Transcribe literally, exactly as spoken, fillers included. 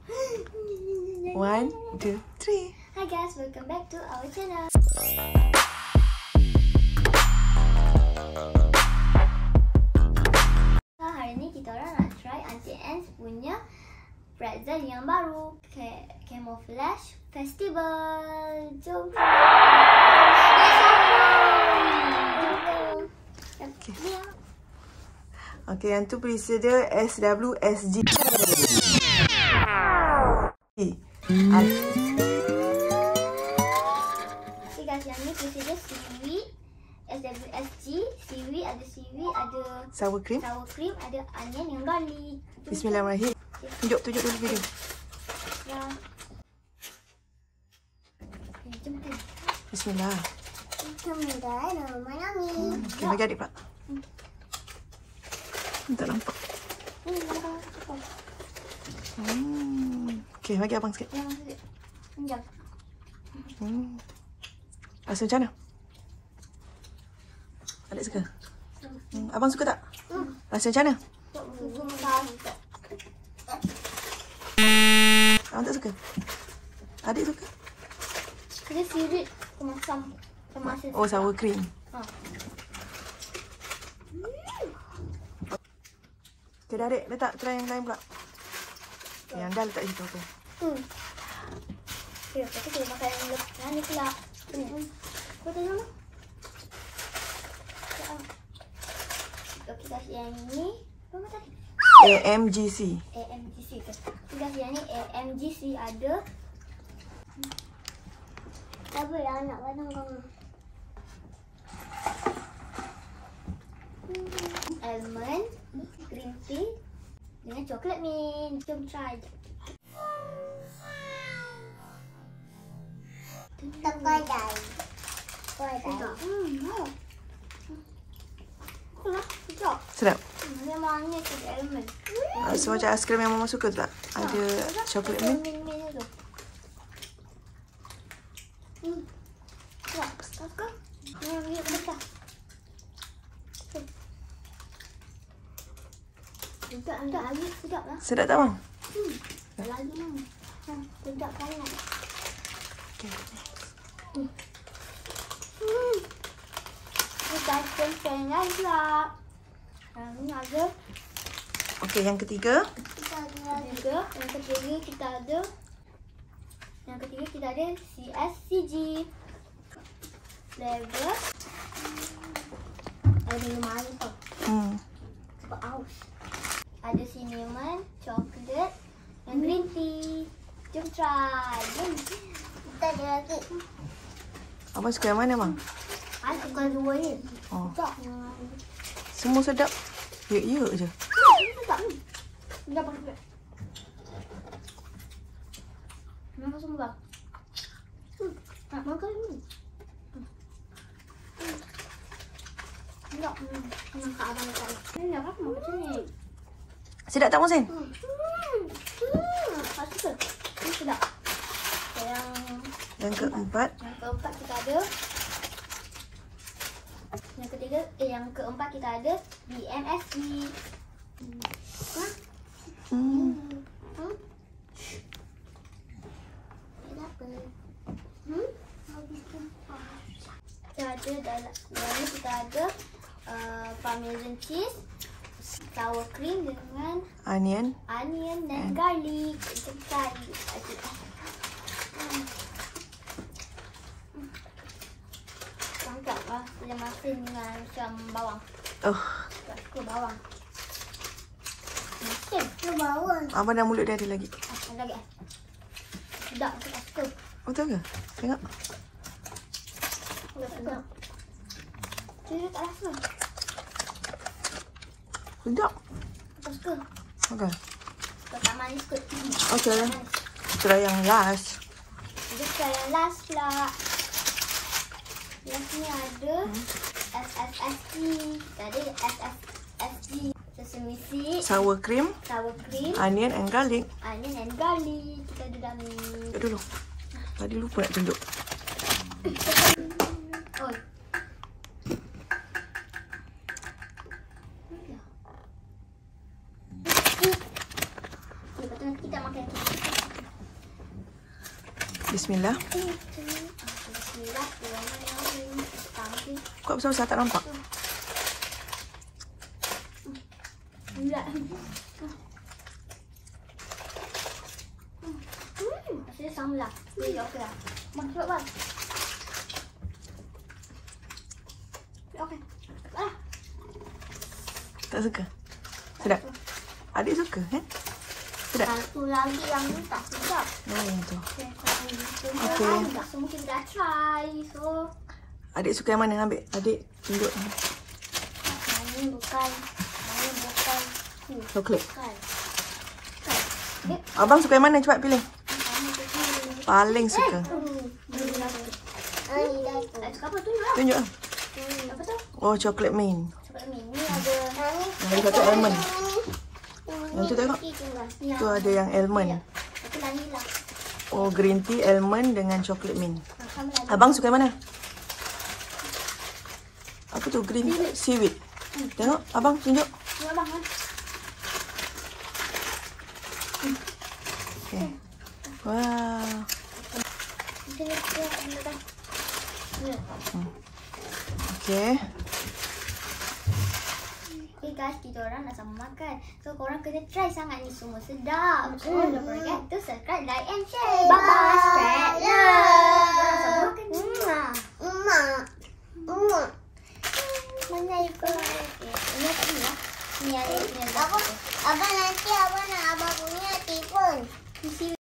One, two, three. Hi guys, welcome back to our channel. So, hari ni kita orang nak try Auntie Anne's punya pretzel yang baru, Ke Camouflage Festival. Jom. Okay. Okay, yang tu bersedia S W S G. Okay guys, yang ni bersedia seaweed, S W S G, seaweed, ada seaweed, ada Sour cream. sour cream, ada onion yang garlic. Bismillahirrahmanirrahim. Tunjuk, tunjuk dulu video. Ya. Okay, jom kita. Bismillah. Bismillahirrahmanirrahim. Hmm, okay, bagi adik pula. Tak nampak. Ni nampak apa? Hmm. Okay, bagi abang sikit. Yang sikit. Sekejap. Hmm. Rasa macam mana? Adik suka? Hmm. Abang suka tak? Hmm. Rasa macam mana? Suka. Abang tak suka? Adik suka? Dia sirit kemasam. Kemasan. Oh, sour cream. Ha. Okay, dah adik. Letak try yang lain pula. Yang dah letak situ. Okay. Hmm. Okay, lepas tu kita makan yang lepas ni pula. Hmm. Kau tengok mana? Okay guys, yang ni apa tadi? A M G C. A M G C ke? Guys, yang ni A M G C ada. Apa yang nak padang kamu? Almond, green tea dengan coklat mint. Jom try. Tak kau dah. Kau dah. Hmm, mau. Kulah, sedap. Sedap. Hmm, dia manis tu almond. Rasa macam aiskrim yang mama suka tu tak? Ada coklat mint. Mint tu. Hmm. Sedap. Sedap ke? Ni yang dia besar. Sedap, sedap lagi. Sedap lah. Sedap tak bang? Hmm. Lagi mana? Hmm. Sedap sangat. Okay. Hmm. Hmm. Ini guys, sayang pula. Yang ni ada. Okay, yang ketiga. Kita ada juga. Yang ketiga kita ada. Yang ketiga kita ada C S C G. Flavor. Ada minum air tau. Hmm. Sebab aus. Ada cinnamon, coklat dan green tea. Jom try. Jom. Kita ada lagi. Abang suka yang mana bang? I suka dua ni. Oh. Sedap. Semua sedap. Ya, ya je. Sedap. Sedap banget. Nampak semua bang. Hmm. Nak makan ni. Hmm. Sedap. Hmm. Nampak abang makan. Ini apa makan macam ni? Sedap tak Mohsin? Hmm. Hmm. Hmm. Tak suka. Ini sedap. Yang Yang keempat. yang keempat kita ada. Yang ketiga, eh yang keempat kita ada B M S G. Hmm. Hmm. Hmm. Kenapa? Hmm? Kita ada dalam dalam ni kita ada uh, parmesan cheese, sour cream dengan Onion. onion dan garlic. Kita cari. Hmm. Tangkap lah. Dia masin dengan macam bawang. Oh. Tak suka bawang. Masin. Suka bawang. Abang dah mulut dia ada lagi. Ah, ada lagi eh. Sedap. Aku tak suka. Betul ke? Tengok. Aku tak suka. Dia tak rasa. Sedap. Aku tak suka. Okay. Kau tak manis kot. Okay. Try yang last. Jadi kita yang last pula. Yang ni ada hmm. S S S G. Tadi S S S G. Sesame seed. Sour cream. Sour cream. Onion and garlic. Onion and garlic. Kita ada dalam ni. Tengok dulu. Tadi lupa nak tunjuk. Oh. Lepas tu kita makan. Bismillah. Bismillah. Kok besar-besar tak nampak? Enggak. Hmm, rasanya sama lah. Ini okey lah. Masuk bang. Okey. Ah. Tak suka? Sedap? Adik suka kan? Sedap? Satu lagi yang ni tak sedap. Oh, yang tu. Okey. Okey. Tak semua kita dah try. So, Adik suka yang mana? Ambil. Adik tunjuk. ini bukan. Ini bukan. Hmm, Coklat. bukan. Bukan. Abang suka yang mana? Cepat pilih. Ini bukan. Paling suka. Ah, ni dah tu. Suka apa? Tunjuk lah. Tunjuk lah. Apa tu? Oh, coklat mint. Coklat ni. Ni ada. Yang ada satu almond. Yang tu tengok. Ni Tu ada yang almond. Itu lagi lah. Oh, green tea, almond dengan coklat mint. Sama lagi. Abang suka yang mana? Apa tu? Green seaweed. Tengok, abang tunjuk. Ni abang kan? Okay. Wow. Kita ni kita gunakan. Ni. Okay. Eh guys, kita orang nak sama makan. So korang kena try sangat ni, semua sedap. So don't forget to subscribe, like and share. Bye bye. Spread love. Korang sama makan ni. Mama. Mama. Mana you korang? Ini tak ni lah. Ni ada ni ada. Abang nanti abang nak abang punya timun. Mesti